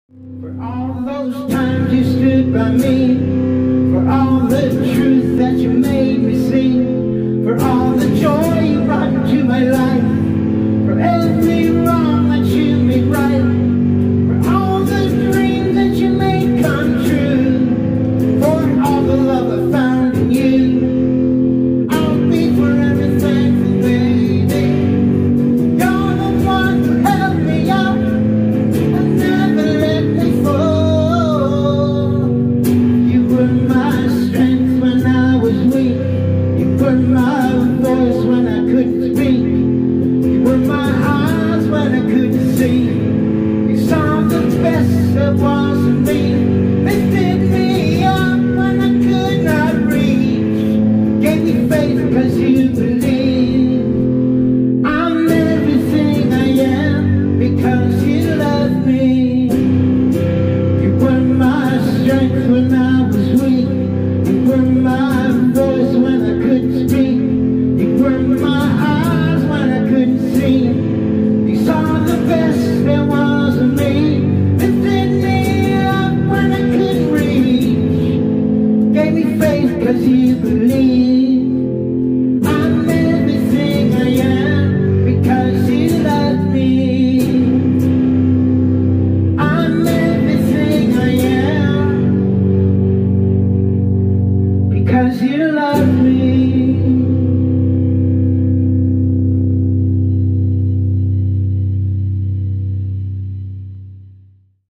For all those times you stood by me, for all the truth that you made me see, for all the joy you brought into my life, for every wrong that you made right, for all the dreams that you made come true, for all the love I found in you, I'll be forever thankful, baby. You're the one who helped me out and never let me fall. You were my strength when I was weak. You were my voice when I couldn't speak. You were my eyes when I couldn't see. You saw the best of what